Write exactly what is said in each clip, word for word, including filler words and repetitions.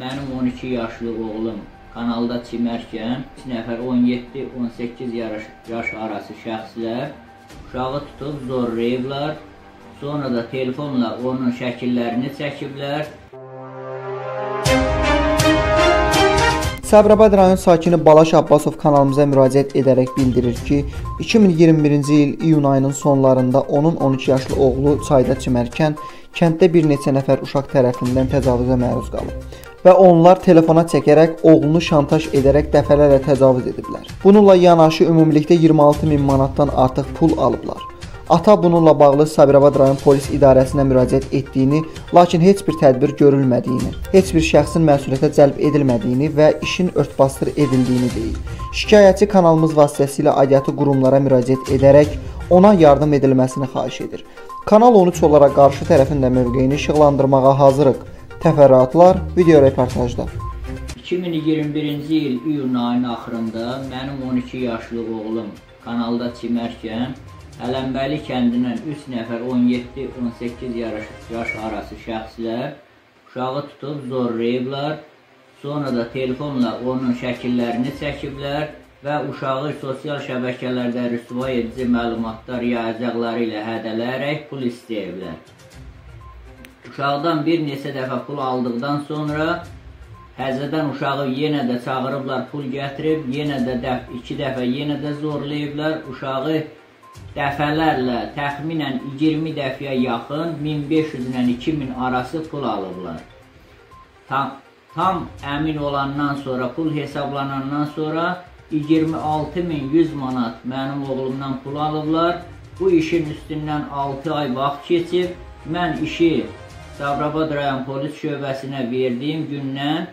Mənim on iki yaşlı oğlum kanalda çimərkən üç nəfər on yeddi on səkkiz yaş, yaş arası şəxslər uşağı tutub zorlayıblar. Sonra da telefonla onun şəkillərini çəkiblər. Sabirabad rayon sakini Balaş Abbasov kanalımıza müraciət edərək bildirir ki, iki min iyirmi birinci il iyun ayının sonlarında onun on iki yaşlı oğlu çayda çimərkən kənddə bir neçə nəfər uşaq tərəfindən təcavüzə məruz qalıb və onlar telefona çəkərək oğlunu şantaj edərək dəfələrlə təcavüz ediblər. Bununla yanaşı ümumilikdə iyirmi altı min manatdan artıq pul alıblar. Ata bununla bağlı Sabirabad rayon polis idarəsinə müraciət etdiyini, lakin heç bir tədbir görülmədiyini, heç bir şəxsin məsuliyyətə cəlb edilmədiyini və işin örtbasdır edildiyini deyir. Şikayətçi kanalımız vasitəsilə aidiyyatı qurumlara müraciət edərək ona yardım edilməsini xahiş edir. Kanal on üç olaraq qarşı tərəfin də mövqeyini işıqlandırmağa hazırıq. Təfərrüatlar video reportajda. iki min iyirmi birinci il iyun ayının axırında mənim on iki yaşlı oğlum kanalda çimərkən Ələmbəli kəndindən üç nəfər on yeddi on səkkiz yaş, yaş arası şəxslər uşağı tutub zorlayıblar. Sonra da telefonla onun şəkillərini çəkiblər və uşağı sosial şəbəkələrdə rüsva edici məlumatlar yayacaqları ilə hədələyərək pul istəyiblər. Uşaqdan bir neçə dəfə pul aldıqdan sonra həzədən uşağı yenə də çağırıblar, pul gətirib, yenə də dəf iki dəfə yenə də zorlayıblar. Uşağı dəfələrlə, təxminən iyirmi dəfəyə yaxın min beş yüz ilə iki min arası pul alıblar. Tam, tam əmin olandan sonra, pul hesablanandan sonra iyirmi altı min yüz manat mənim oğlumdan pul alıblar. Bu işin üstündən altı ay vaxt keçib. Mən işi Sabirabad rayon polis şöbəsinə verdiyim gündən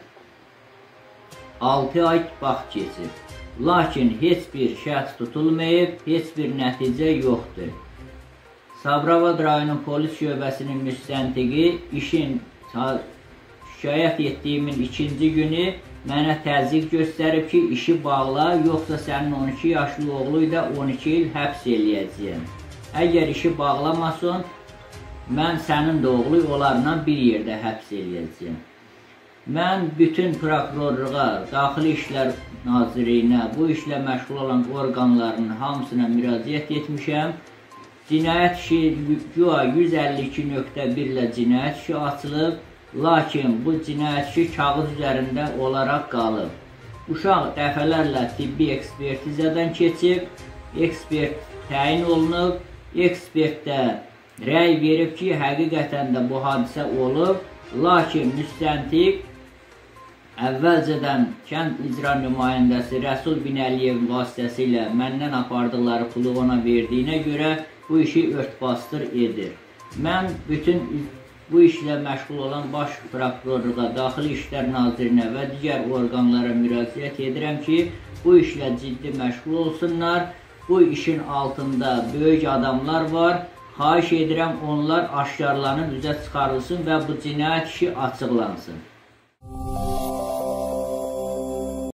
altı ay vaxt keçib. Lakin heç bir şəxs tutulmayıb, heç bir nəticə yoxdur. Sabirabad rayonun polis şöbəsinin müstəntiqi işin şikayət etdiyimin ikinci günü mənə təzyiq göstərib ki, işi bağla, yoxsa sənin on iki yaşlı oğlu ilə on iki il həbs eləyəcəyəm. Əgər işi bağlamasın, mən sənin də oğlu onlarla bir yerdə həbs eləyəcəyəm. Mən bütün prokurorluğa, Daxili İşlər Nazirliyinə, bu işlə məşğul olan orqanların hamısına müraciət etmişəm. Cinayət işi güya yüz əlli iki nöqtə bir ilə cinayət işi açılıb, lakin bu cinayət işi kağız üzərində olaraq qalıb. Uşaq dəfələrlə tibbi ekspertizədən keçib, ekspert təyin olunub, ekspertdə rəy verib ki, həqiqətən də bu hadisə olub, lakin müstəntiq əvvəlcədən kənd icra nümayəndəsi Rəsul Binəliyev vasitəsilə məndən apardıqları pulu ona verdiyinə görə bu işi örtbasdır edir. Mən bütün bu işlə məşğul olan baş prokurorluğa, Daxili İşlər Nazirinə və digər orqanlara müraciət edirəm ki, bu işlə ciddi məşğul olsunlar. Bu işin altında böyük adamlar var. Xahiş edirəm onlar aşkarlanıb üzə çıxarılsın və bu cinayət işi açıqlansın.